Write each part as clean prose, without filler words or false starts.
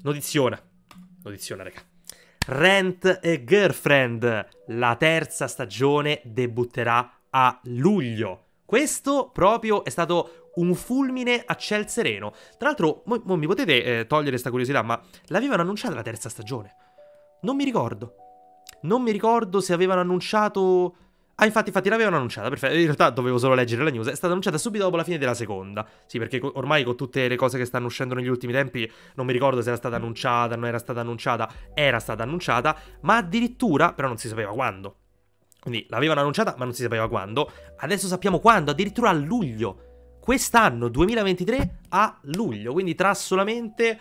Notiziona, raga. Rent a Girlfriend, la terza stagione debutterà a luglio. Questo proprio è stato un fulmine a ciel sereno. Tra l'altro, mi potete togliere questa curiosità, ma l'avevano annunciata la terza stagione? Non mi ricordo. Non mi ricordo se avevano annunciato... Ah, infatti l'avevano annunciata, perfetto. In realtà dovevo solo leggere la news. È stata annunciata subito dopo la fine della seconda. Sì, perché ormai con tutte le cose che stanno uscendo negli ultimi tempi non mi ricordo se era stata annunciata, non era stata annunciata. Era stata annunciata, ma addirittura, però non si sapeva quando. Quindi l'avevano annunciata, ma non si sapeva quando. Adesso sappiamo quando, addirittura a luglio. Quest'anno, 2023, a luglio. Quindi tra solamente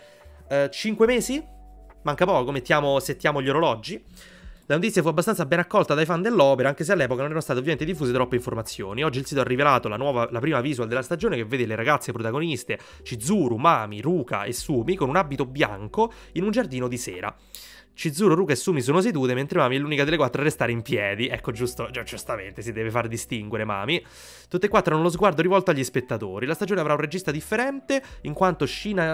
5 mesi? Manca poco, settiamo gli orologi. La notizia fu abbastanza ben accolta dai fan dell'opera, anche se all'epoca non erano state ovviamente diffuse troppe informazioni. Oggi il sito ha rivelato la prima visual della stagione che vede le ragazze protagoniste, Chizuru, Mami, Ruka e Sumi, con un abito bianco in un giardino di sera. Chizuru, Ruka e Sumi sono sedute, mentre Mami è l'unica delle quattro a restare in piedi. Ecco, giustamente, si deve far distinguere Mami. Tutte e quattro hanno lo sguardo rivolto agli spettatori. La stagione avrà un regista differente, in quanto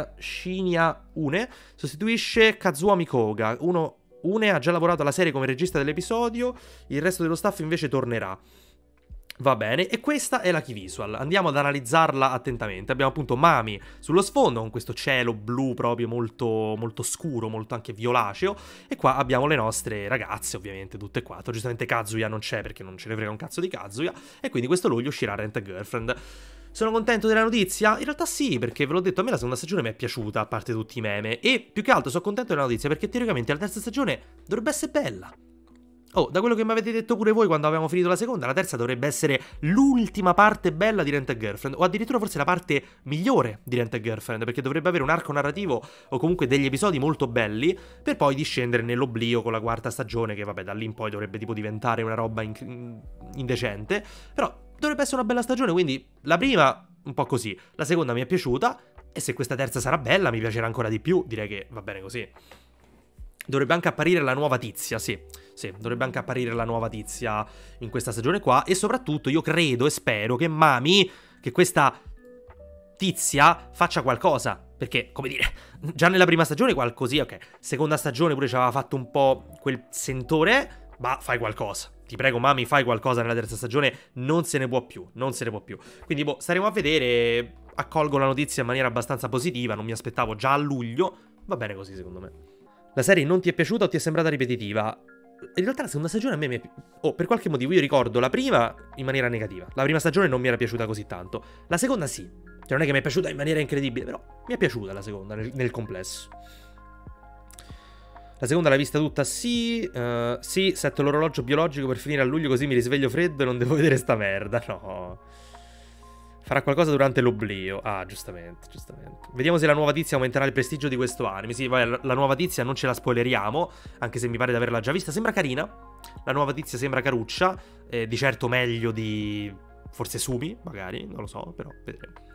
Shinya Une sostituisce Kazuomi Koga, Une ha già lavorato alla serie come regista dell'episodio, il resto dello staff invece tornerà. Va bene, e questa è la key visual. Andiamo ad analizzarla attentamente. Abbiamo appunto Mami sullo sfondo, con questo cielo blu proprio molto, molto scuro, molto anche violaceo. E qua abbiamo le nostre ragazze, ovviamente, tutte e quattro. Giustamente Kazuya non c'è, perché non ce ne frega un cazzo di Kazuya. E quindi questo luglio uscirà Rent a Girlfriend. Sono contento della notizia? In realtà sì, perché ve l'ho detto, a me la seconda stagione mi è piaciuta, a parte tutti i meme. E più che altro sono contento della notizia, perché teoricamente la terza stagione dovrebbe essere bella. Oh, da quello che mi avete detto pure voi quando avevamo finito la seconda, la terza dovrebbe essere l'ultima parte bella di Rent a Girlfriend, o addirittura forse la parte migliore di Rent a Girlfriend, perché dovrebbe avere un arco narrativo o comunque degli episodi molto belli, per poi discendere nell'oblio con la quarta stagione, che vabbè, da lì in poi dovrebbe tipo diventare una roba indecente, però dovrebbe essere una bella stagione, quindi la prima un po' così, la seconda mi è piaciuta, e se questa terza sarà bella mi piacerà ancora di più, direi che va bene così. Dovrebbe anche apparire la nuova tizia, sì, dovrebbe anche apparire la nuova tizia in questa stagione qua. E soprattutto io credo e spero che Mami, che questa tizia faccia qualcosa. Perché, come dire, già nella prima stagione qualcosì, ok. Seconda stagione pure ci aveva fatto un po' quel sentore, ma fai qualcosa. Ti prego Mami, fai qualcosa nella terza stagione, non se ne può più, non se ne può più. Quindi boh, staremo a vedere, accolgo la notizia in maniera abbastanza positiva, non mi aspettavo già a luglio, va bene così secondo me. La serie non ti è piaciuta o ti è sembrata ripetitiva? In realtà la seconda stagione a me mi è... Oh, per qualche motivo io ricordo la prima in maniera negativa. La prima stagione non mi era piaciuta così tanto. La seconda sì. Cioè non è che mi è piaciuta in maniera incredibile, però mi è piaciuta la seconda nel complesso. La seconda l'hai vista tutta? Sì. Sì, setto l'orologio biologico per finire a luglio così mi risveglio freddo e non devo vedere sta merda. No. Farà qualcosa durante l'oblio. Ah, giustamente. Vediamo se la nuova tizia aumenterà il prestigio di questo anime. Sì, vai, la nuova tizia non ce la spoileriamo, anche se mi pare di averla già vista. Sembra carina. La nuova tizia sembra caruccia. Di certo meglio di... forse Sumi, magari, non lo so, però vedremo.